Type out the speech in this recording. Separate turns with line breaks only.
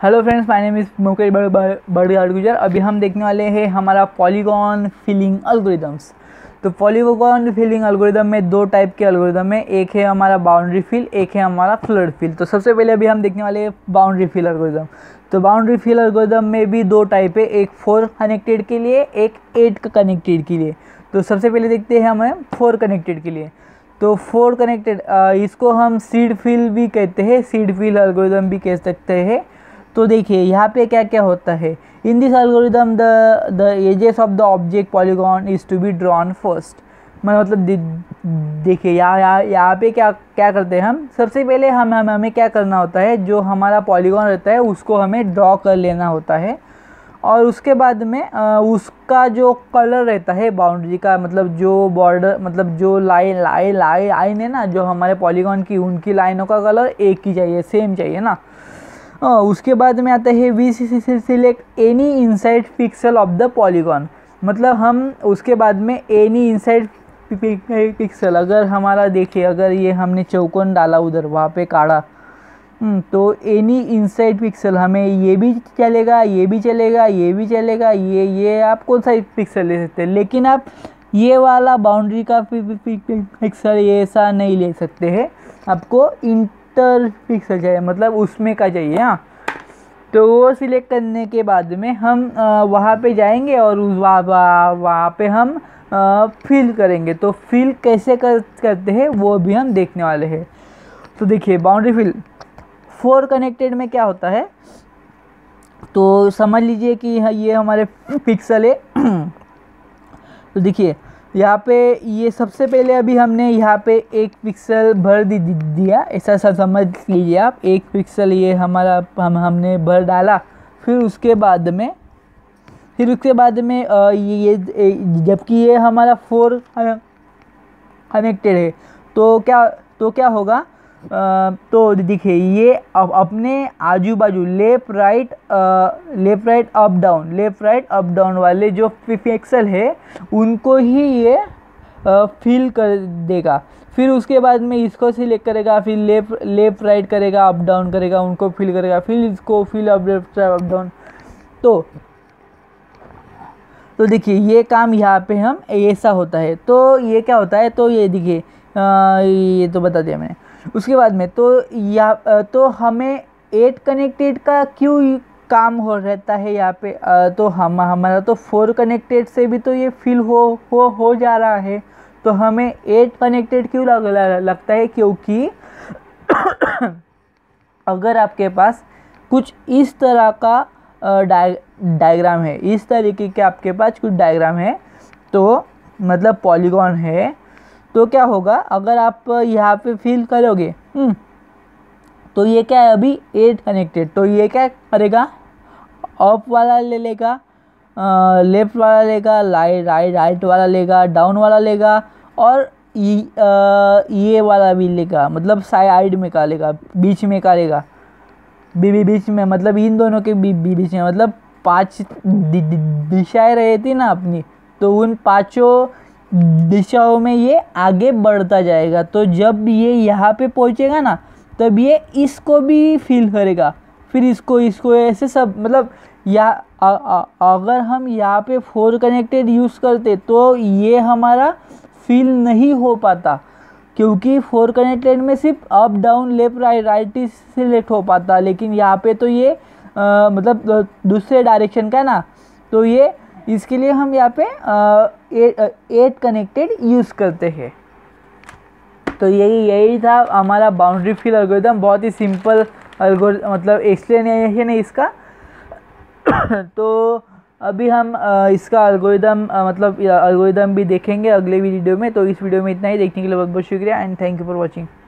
Hello friends, my name is Mukesh Gujar. अभी हम देखने वाले हैं हमारा पॉलीगॉन फिलिंग एल्गोरिदम्स। तो पॉलीगॉन फिलिंग एल्गोरिदम में दो टाइप के एल्गोरिदम है, एक है हमारा बाउंड्री फिल, एक है हमारा फ्लड फिल। तो सबसे पहले अभी हम देखने वाले हैं बाउंड्री फिल एल्गोरिदम। तो बाउंड्री फिल एल्गोरिदम में भी दो टाइप है, एक 4 कनेक्टेड के लिए, एक 8 कनेक्टेड के लिए। तो सबसे पहले देखते हैं हमें 4 कनेक्टेड के लिए। तो 4 कनेक्टेड इसको हम सीड फिल भी कहते हैं, सीड फिल एल्गोरिदम भी कह सकते हैं। तो देखिए यहाँ पे क्या क्या होता है। In this algorithm the edges of the object polygon is to be drawn first. मतलब देखिए यहाँ पे क्या क्या करते हैं हम। सबसे पहले हमें क्या करना होता है, जो हमारा पॉलीगॉन रहता है उसको हमें ड्रॉ कर लेना होता है। और उसके बाद में उसका जो कलर रहता है बाउंड्री का, मतलब जो बॉर्डर, मतलब जो लाइन है ना, जो हमारे पॉलीगॉन की, उनकी लाइनों का कलर एक ही चाहिए, सेम चाहिए ना। उसके बाद में आता है we select any inside pixel of the polygon. मतलब हम उसके बाद में एनी इनसाइड पिक्सल, अगर हमारा देखिए, अगर ये हमने चौकोन डाला उधर, वहाँ पे काढ़ा, तो एनी इनसाइड पिक्सल, हमें ये भी चलेगा, ये भी चलेगा, ये भी चलेगा, ये आप कौन सा पिक्सल ले सकते हैं। लेकिन आप ये वाला बाउंड्री का पिक्सल ये ऐसा नहीं ले सकते हैं, आपको इंटर पिक्सल चाहिए, मतलब उसमें का चाहिए। हाँ, तो वो सिलेक्ट करने के बाद में हम वहाँ पे जाएंगे और वहाँ पे हम फिल करेंगे। तो फिल कैसे करते हैं वो भी हम देखने वाले हैं। तो देखिए बाउंड्री फिल 4 कनेक्टेड में क्या होता है, तो समझ लीजिए कि ये हमारे पिक्सल है। तो देखिए यहाँ पे ये सबसे पहले अभी हमने यहाँ पे एक पिक्सल भर दिया, ऐसा समझ लीजिए आप। एक पिक्सल ये हमारा हमने भर डाला। फिर उसके बाद में ये जबकि ये हमारा 4 कनेक्टेड है, तो क्या होगा। तो देखिए ये अपने आजू बाजू लेफ़्ट राइट अप डाउन वाले जो पिक्सल है उनको ही ये फिल कर देगा। फिर उसके बाद में इसको सिलेक्ट करेगा, फिर लेफ़्ट राइट करेगा, अप डाउन करेगा, उनको फिल करेगा, फिर इसको फिल अप डाउन। तो देखिए ये काम यहाँ पे हम ऐसा होता है। तो ये क्या होता है, तो ये देखिए ये तो बता दिया मैंने। उसके बाद में तो हमें 8 कनेक्टेड का क्यों काम हो रहता है यहाँ पे। तो हमारा तो 4 कनेक्टेड से भी तो ये फिल हो जा रहा है। तो हमें 8 कनेक्टेड क्यों लगता है, क्योंकि अगर आपके पास कुछ इस तरह का डायग्राम है, इस तरीके के आपके पास कुछ डायग्राम है, तो मतलब पॉलीगॉन है, तो क्या होगा, अगर आप यहाँ पे फिल करोगे तो ये क्या है, अभी 8 कनेक्टेड, तो ये क्या करेगा, अप वाला ले लेगा, लेफ्ट वाला लेगा, राइट वाला लेगा, डाउन वाला लेगा, और ये वाला भी लेगा, मतलब साइड में का लेगा, बीच में का लेगा, बीच में, मतलब इन दोनों के बीच में, मतलब 5 दिशाएं रहती ना अपनी, तो उन 5 दिशाओं में ये आगे बढ़ता जाएगा। तो जब ये यहाँ पे पहुँचेगा ना, तब ये इसको भी फील करेगा, फिर इसको ऐसे सब, मतलब अगर हम यहाँ पे 4 कनेक्टेड यूज़ करते तो ये हमारा फील नहीं हो पाता, क्योंकि 4 कनेक्टेड में सिर्फ अप डाउन लेफ्ट राइट ही सिलेक्ट हो पाता। लेकिन यहाँ पे तो ये मतलब दूसरे डायरेक्शन का ना, तो ये इसके लिए हम यहाँ पे 8 कनेक्टेड यूज़ करते हैं। तो यही था हमारा बाउंड्री फिल एल्गोरिदम। बहुत ही सिंपल मतलब एक्सप्लेनेशन है इसका। तो अभी हम इसका एल्गोरिदम भी देखेंगे अगले वीडियो में। तो इस वीडियो में इतना ही। देखने के लिए बहुत बहुत शुक्रिया and thank you for watching.